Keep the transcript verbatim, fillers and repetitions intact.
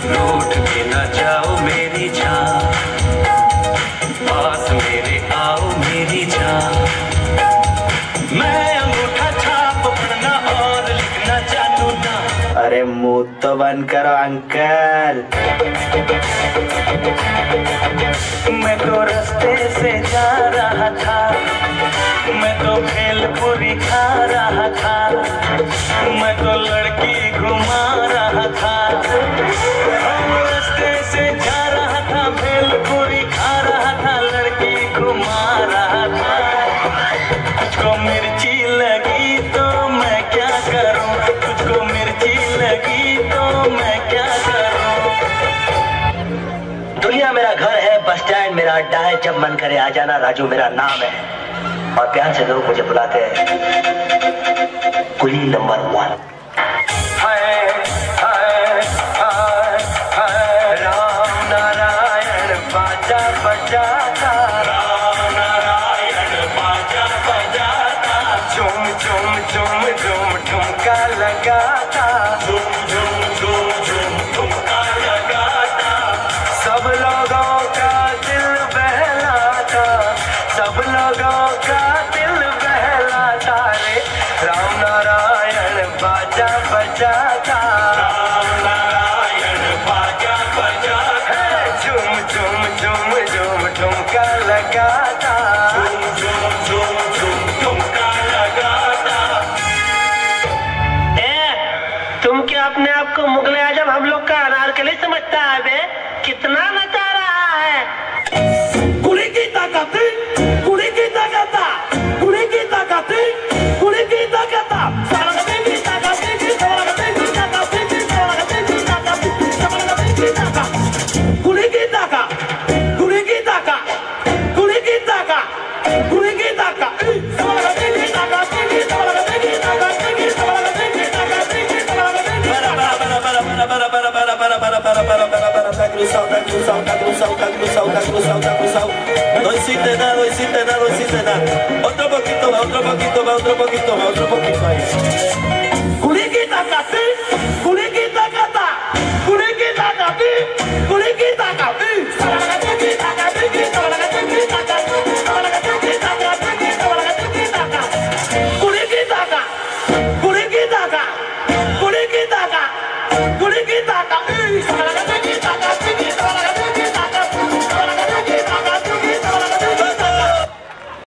रूठ के न जाओ मेरी जान, पास मेरे आओ मेरी जान। मैं अंगूठा छाप पढ़ना और लिखना जानू ना। अरे मुंह तो बंद करो अंकल। मैं तो रास्ते से जा रहा था, मैं तो भेलपुरी खा रहा था, मैं तो लड़की घुमा रहा था। रास्ते से जा रहा था, भेलपुरी खा रहा था, लड़की घुमा रहा था। तुझको मिर्ची लगी तो मैं क्या करूं, तुझको मिर्ची लगी तो मैं क्या करूं। दुनिया मेरा घर है, बस स्टैंड मेरा अड्डा है, जब मन करे आ जाना, राजू मेरा नाम है। और प्यार से लोग मुझे बुलाते हैं कुली नंबर वन। हाय हाय हाय हाय राम नारायण बाजा बजाता, राम नारायण बाजा बजाता, झूम झूम झूम झूम ठुमका लगाता, झूम झूम झूम झूम ठुमका लगाता। सब लोगों का दिल बहलाता, सब लोगों का दिल बहलाता रे। राम नारायण बाजा बजाता, राम नारायण बाजा बजाता, झूम झूम झूम झूम ठुमका लगाता, झूम झूम झूम झूम ठुमका लगाता। ए, तुम क्या अपने आप को मुगले आजम हम लोग का अनारकली समझता है बे? कितना नचा रहा है। कुड़ी की ताकत, कुड़ी की ताकत, कुड़ी की ताकत, कुड़ी की ताकत, सारगते की ताकत, सारगते की ताकत, सारगते की ताकत, सारगते की ताकत, कुड़ी की ताकत, कुड़ी की ताकत, कुड़ी की ताकत, कुड़ी की ताकत, सारगते की ताकत, सारगते की ताकत, सारगते की ताकत, सारगते की No hiciste nada, no hiciste nada, no hiciste nada. Otro poquito más, otro poquito más, otro poquito más, otro poquito ahí.